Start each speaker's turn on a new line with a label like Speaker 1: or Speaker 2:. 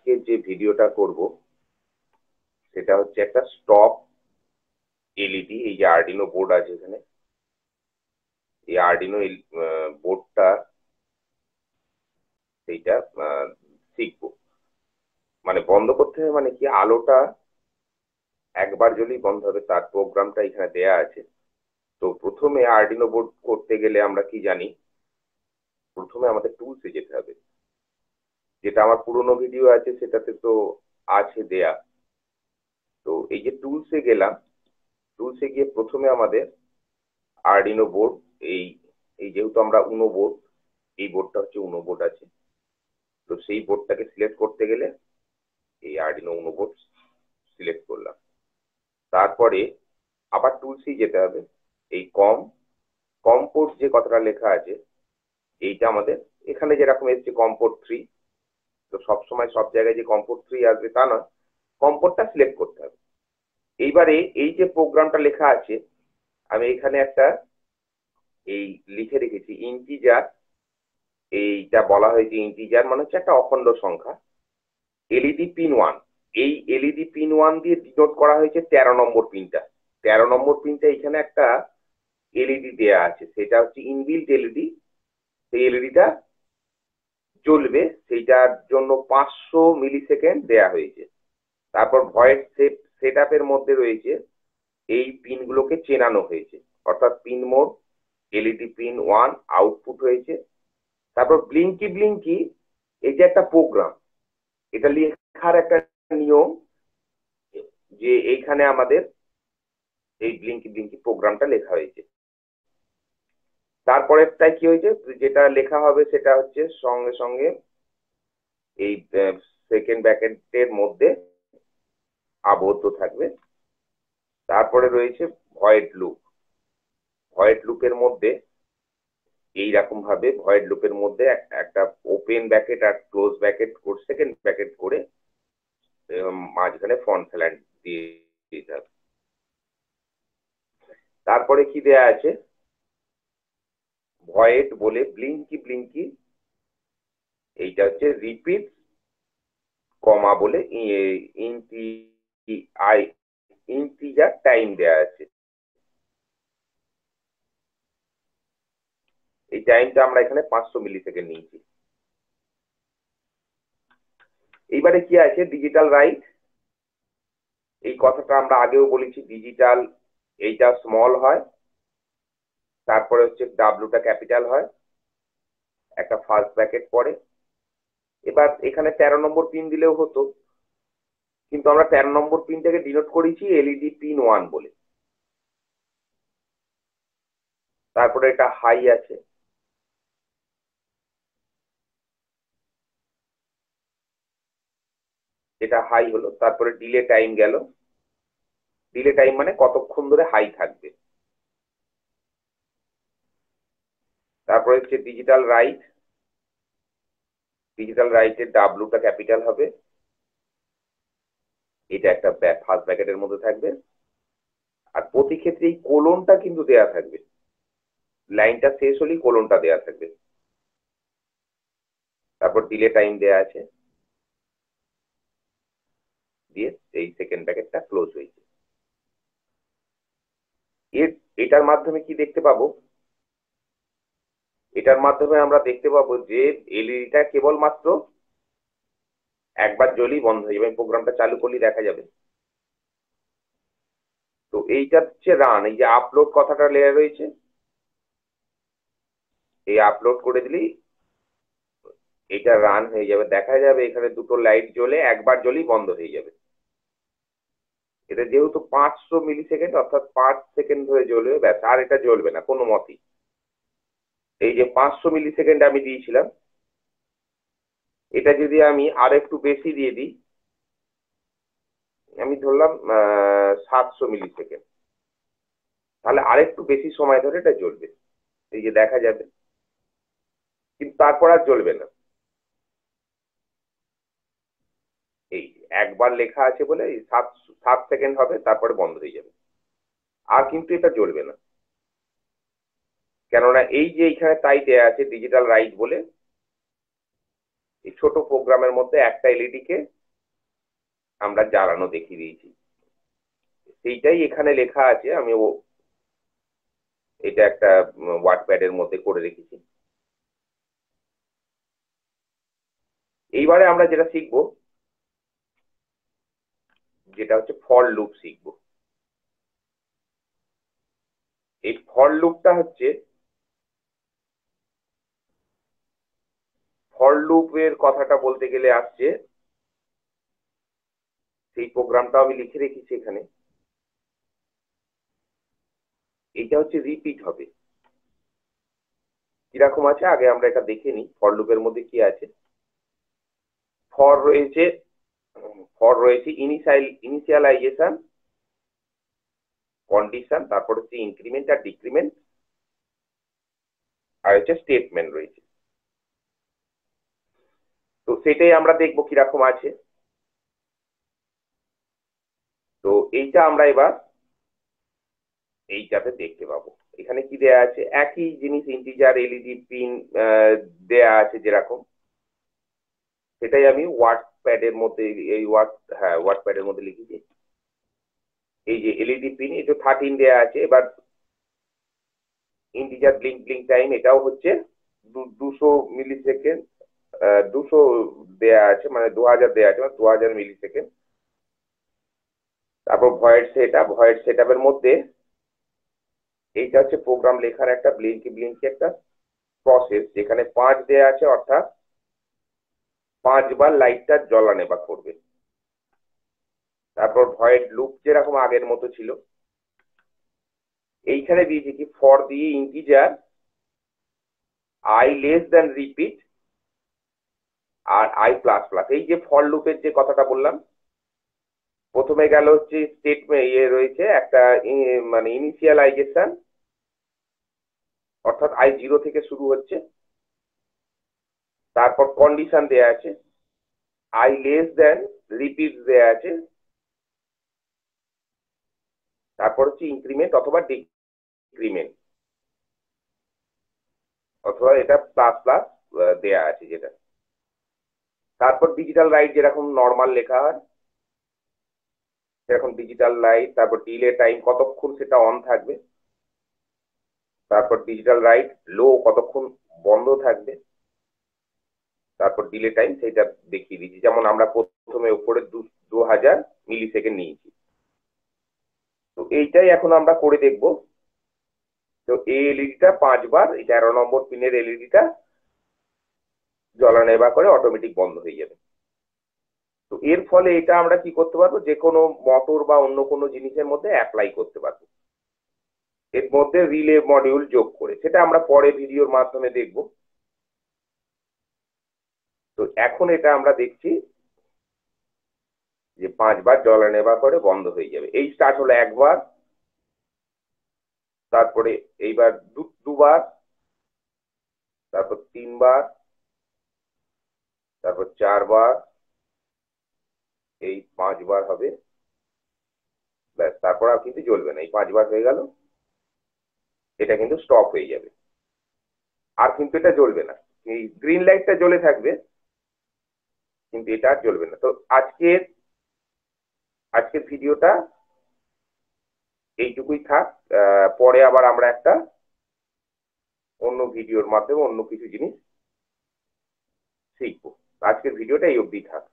Speaker 1: আজকে যে ভিডিওটা করব সেটা হচ্ছে একটা স্টপ এলইডি। এই যে আরডিনো বোর্ড আছে এখানে, এই আরডিনো বোর্ডটা সেইটা শিখবো। মানে বন্ধ করতে হবে মানে কি, আলোটা একবার যদি বন্ধ হবে তার প্রোগ্রামটা এখানে দেয়া আছে। তো প্রথমে আরডিনো বোর্ড করতে গেলে আমরা কি জানি, প্রথমে আমাদের টুলসে যেতে হবে। যেটা আমার পুরোনো ভিডিও আছে সেটাতে তো আছে দেয়া। তো এই যে টুলসে গেলাম, টুলসে গিয়ে প্রথমে আমাদের আরডিনো বোর্ড, এই এই যেহেতু আমরা উনো বোর্ড, এই বোর্ডটা হচ্ছে উনো বোর্ড আছে, তো সেই বোর্ডটাকে সিলেক্ট করতে গেলে এই আরডিনো উনো বোর্ড সিলেক্ট করলাম। তারপরে আবার টুলসেই যেতে হবে। এই কম পোর্ট যে কথাটা লেখা আছে, এইটা আমাদের এখানে যেরকম এসছে কমপোর্ট 3, তো সবসময় সব জায়গায় যে কমপোর্ট 3 আসবে তা নয়, কমপোর্টটা সিলেক্ট করতে হবে। এইবারে এই যে প্রোগ্রামটা লেখা আছে, আমি এখানে একটা এই লিখে রেখেছি ইন্টিজার। এইটা বলা হয়েছে ইন্টিজার মানে হচ্ছে একটা অখণ্ড সংখ্যা। এলইডি পিন 1, এই এলইডি পিন 1 দিয়ে ডিনোট করা হয়েছে 13 নম্বর পিনটা। 13 নম্বর পিনটা এখানে একটা এলইডি দেয়া আছে, সেটা হচ্ছে ইনবিল্ট এলইডি। সেই এলইডিটা জ্বলবে, সেইটার জন্য 500 মিলি সেকেন্ড দেয়া হয়েছে। তারপর ভয়েড সেট আপের মধ্যে রয়েছে এই পিনগুলোকে চেনানো হয়েছে, অর্থাৎ pin mode, LED pin 1 output হয়েছে। তারপর ব্লিঙ্কি, এই যে একটা প্রোগ্রাম, এটা লেখার একটা নিয়ম যে এইখানে আমাদের এই ব্লিঙ্কি প্রোগ্রামটা লেখা হয়েছে। তারপরেরটাই কি হয়েছে, যেটা লেখা হবে সেটা হচ্ছে সঙ্গে সঙ্গে এই সেকেন্ড ব্র্যাকেটের মধ্যে আবদ্ধ থাকবে। তারপরে রয়েছে ভয়েড লুপের মধ্যে এইরকম ভাবে ভয়েড লুপের মধ্যে একটা ওপেন ব্র্যাকেট আর ক্লোজ ব্র্যাকেট করে সেকেন্ড ব্র্যাকেট করে মাঝখানে ফন্ট ফ্ল্যাট দিয়ে দিতে হবে। তারপরে কি দেয়া আছে, ভয়েড বলে ব্লিঙ্কি, এইটা হচ্ছে রিপিট কমা বলে ইন্টিজার টাইম দেয়া আছে। এই টাইমটা আমরা এখানে 500 মিলি সেকেন্ড নিয়েছি। এইবারে কি আছে, ডিজিটাল রাইট। এই কথাটা আমরা আগেও বলেছি, ডিজিটাল এইটা স্মল হয়, তারপরে হচ্ছে ডাব্লুটা ক্যাপিটাল হয়, একটা ফার্স্ট ব্র্যাকেট পরে। এবার এখানে 13 নম্বর পিন দিলেও হতো, কিন্তু আমরা 13 নম্বর পিনটাকে ডিনোট করেছি এলইডি পিন 1 বলে। তারপরে এটা হাই আছে, এটা হাই হলো। তারপরে ডিলে টাইম গেল, ডিলে টাইম মানে কতক্ষণ ধরে হাই থাকবে। তারপরে হচ্ছে ডিজিটাল রাইটের ডাব্লুটা ক্যাপিটাল হবে, এটা একটা ফার্স্ট ব্র্যাকেটের মধ্যে থাকবে। আর প্রতি ক্ষেত্রে এই কোলনটা কিন্তু দেয়া থাকবে, লাইনটা শেষ হলেই কোলনটা দেয়া থাকবে। তারপর ডিলে টাইম দেয়া আছে, দিয়ে এই সেকেন্ড ব্র্যাকেটটা ক্লোজ হয়েছে। এটার মাধ্যমে কি দেখতে পাবো, এটার মাধ্যমে আমরা দেখতে পাবো যে এলইডিটা কেবলমাত্র একবার জ্বলেই বন্ধ হয়ে যাবে। প্রোগ্রামটা চালু করলেই দেখা যাবে। তো এইটা হচ্ছে রান। এই যে আপলোড কথাটা লেখা রয়েছে, এই আপলোড করে দিলেই এটা রান হয়ে যাবে, দেখা যাবে এখানে দুটো লাইট জ্বলে একবার জ্বলেই বন্ধ হয়ে যাবে। এটা যেহেতু 500 মিলি সেকেন্ড অর্থাৎ 5 সেকেন্ড ধরে জ্বলবে, ব্যাস, আর এটা জ্বলবে না কোনো মতেই। এই যে 500 মিলি সেকেন্ড আমি দিয়েছিলাম, এটা যদি আমি আর একটু বেশি দিয়ে দিই, আমি ধরলাম 700 মিলি সেকেন্ড, তাহলে আরেকটু বেশি সময় ধরে এটা জ্বলবে। এই যে দেখা যাবে, কিন্তু তারপর আর জ্বলবে না। এই একবার লেখা আছে বলে 7 সেকেন্ড হবে, তারপরে বন্ধ হয়ে যাবে, আর কিন্তু এটা জ্বলবে না। কেননা এই যে এখানে তাই দেয়া আছে ডিজিটাল রাইট বলে, এই ছোট প্রোগ্রামের মধ্যে একটা এলইডি কে আমরা জ্বালানো দেখিয়ে দিয়েছি, সেইটাই এখানে লেখা আছে। আমি এটা একটা ওয়ার্ডপ্যাডের মধ্যে করে রেখেছি। এইবারে আমরা যেটা শিখবো, যেটা হচ্ছে ফর লুপ শিখবো। এই ফর লুপটা হচ্ছে, ফর লুপের কথাটা বলতে গেলে আসছে, সেই প্রোগ্রামটা আমি লিখে রেখেছি এখানে। এইটা হচ্ছে রিপিট হবে। কিরকম আছে আগে আমরা এটা দেখে নিই, ফর লুপের মধ্যে কি আছে। ফর রয়েছে, ইনিশিয়ালাইজেশন, কন্ডিশন, তারপর হচ্ছে ইনক্রিমেন্ট আর ডিক্রিমেন্ট, আর হচ্ছে স্টেটমেন্ট রয়েছে। তো সেটাই আমরা দেখবো কিরকম আছে। তো এইটা আমরা এবার এইটাতে দেখতে পাবো। এখানে কি দেয়া আছে, একই জিনিস, ইন্টিজার, এলইডি পিন দেয়া আছে যেরকম, সেটাই আমি ওয়ার্ডপ্যাডের মধ্যে, এই ওয়ার্ডপ্যাডের মধ্যে লিখেছি। এই যে এলইডি পিন, এটা 13 দেয়া আছে। এবার ইন্টিজার ব্লিঙ্ক টাইম, এটাও হচ্ছে 200 মিলি সেকেন্ড, 200 দেয়া আছে, মানে 2000 দেয়া আছে, মানে 2000 মিলি সেকেন্ড। তারপর ভয়েড সেটআপের মধ্যে এইটা হচ্ছে প্রোগ্রাম লেখার একটা ব্লিঙ্কি একটা প্রসেস, যেখানে 5 দেয়া আছে, অর্থাৎ 5 বার লাইটটা জ্বলা নেবা করবে। তারপর ভয়েড লুপ যেরকম আগের মতো ছিল, এইখানে দিয়েছি কি, ফর দিয়ে integer i less than repeat আর আই প্লাস প্লাস। এই যে ফর লুপের যে কথাটা বললাম, প্রথমে গেল হচ্ছে স্টেটমেন্ট, রয়েছে একটা মানে ইনিশিয়ালাইজেশন, অর্থাৎ আই 0 থেকে শুরু হচ্ছে। তারপর কন্ডিশন দেয়া আছে, আই লেস দেন রিপিট দেয়া আছে। তারপর হচ্ছে ইনক্রিমেন্ট অথবা ডিক্রিমেন্ট, অথবা এটা প্লাস প্লাস দেয়া আছে যেটা। তারপর ডিজিটাল রাইট, যেরকম নর্মাল লেখা হয় সেরকম ডিজিটাল রাইট। তারপর ডিলে টাইম, কতক্ষণ সেটা অন থাকবে। তারপর ডিজিটাল রাইট লো, কতক্ষণ বন্ধ থাকবে। তারপর ডিলে টাইম, সেটা দেখিয়ে দিচ্ছি। যেমন আমরা প্রথমে উপরে 2000 মিলি সেকেন্ড নিয়েছি। তো এইটাই এখন আমরা করে দেখব। তো এই এলইডিটা 5 বার, এই 13 নম্বর পিনের এলইডিটা জ্বলা নেবা করে অটোমেটিক বন্ধ হয়ে যাবে। তো এর ফলে এটা আমরা কি করতে পারবো, যে কোনো মোটর বা অন্য কোনো জিনিসের মধ্যে অ্যাপ্লাই করতে পারবো, এর মধ্যে রিলে মডিউল যোগ করে। সেটা আমরা পরে ভিডিওর মাধ্যমে দেখব। তো এখন এটা আমরা দেখছি যে 5 বার জ্বলা নেবা করে বন্ধ হয়ে যাবে। এই স্টার্ট হলো একবার, তারপরে এইবার দুবার, তারপর 3 বার, তারপর 4 বার, এই 5 বার হবে। ব্যাস, তারপর আর কিন্তু জ্বলবে না। এই 5 বার হয়ে গেল, এটা কিন্তু স্টপ হয়ে যাবে, আর কিন্তু এটা জ্বলবে না। এই গ্রিন লাইটটা জ্বলে থাকবে, কিন্তু এটা আর জ্বলবে না। তো আজকের ভিডিওটা এইটুকুই থাক। পরে আবার আমরা একটা অন্য ভিডিওর মাধ্যমে অন্য কিছু জিনিস শিখবো। আজকের ভিডিওটা এই অবধি থাক।